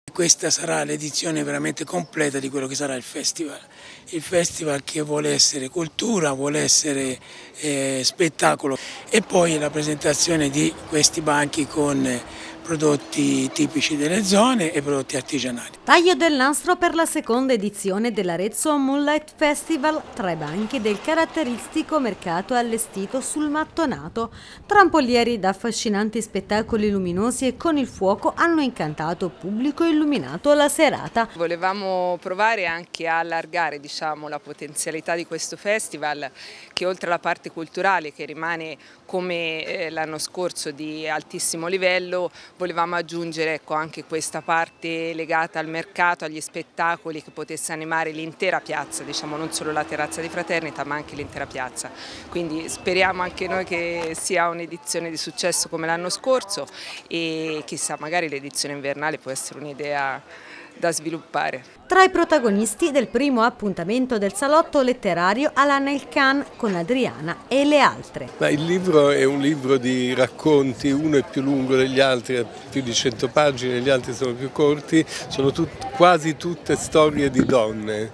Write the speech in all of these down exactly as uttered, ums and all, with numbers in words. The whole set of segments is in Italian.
Questa sarà l'edizione veramente completa di quello che sarà il festival. Il festival che vuole essere cultura, vuole essere eh, spettacolo e poi la presentazione di questi banchi con prodotti tipici delle zone e prodotti artigianali. Taglio del nastro per la seconda edizione dell'Arezzo Moonlight Festival, tre banchi del caratteristico mercato allestito sul mattonato. Trampolieri da affascinanti spettacoli luminosi e con il fuoco hanno incantato pubblico illuminato la serata. Volevamo provare anche a allargare, diciamo, la potenzialità di questo festival, che oltre alla parte culturale che rimane come eh, l'anno scorso di altissimo livello, volevamo aggiungere ecco, anche questa parte legata al mercato, agli spettacoli, che potesse animare l'intera piazza, diciamo non solo la terrazza di Fraternita ma anche l'intera piazza. Quindi speriamo anche noi che sia un'edizione di successo come l'anno scorso e chissà, magari l'edizione invernale può essere un'idea da sviluppare. Tra i protagonisti del primo appuntamento del salotto letterario Alana El Khan con Adriana e le altre. Ma il libro è un libro di racconti, uno è più lungo degli altri, ha più di cento pagine, gli altri sono più corti, sono tut, quasi tutte storie di donne,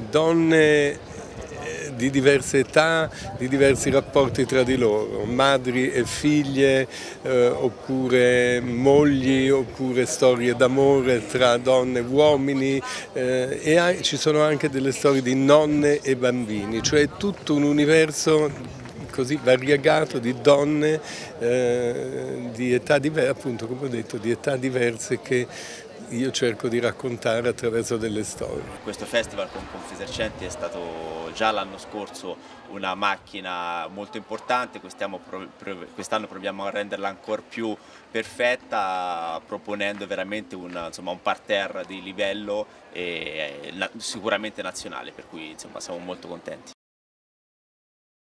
donne di diverse età, di diversi rapporti tra di loro, madri e figlie, eh, oppure mogli, oppure storie d'amore tra donne e uomini eh, e anche, ci sono anche delle storie di nonne e bambini, cioè tutto un universo così variegato di donne eh, di età diverse, appunto come ho detto, di età diverse che io cerco di raccontare attraverso delle storie. Questo festival con Confesercenti è stato già l'anno scorso una macchina molto importante, quest'anno proviamo a renderla ancora più perfetta proponendo veramente un, insomma, un parterre di livello e sicuramente nazionale, per cui insomma, siamo molto contenti.